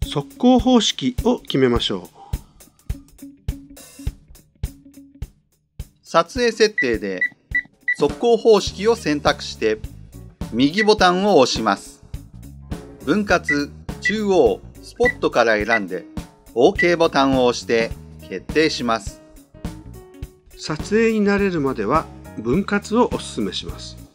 速攻方式を決めましょう。 撮影設定で速攻方式を選択して右ボタンを押します。分割、中央、スポットから選んで OK ボタンを押して決定します。 撮影に慣れるまでは分割をお勧めします。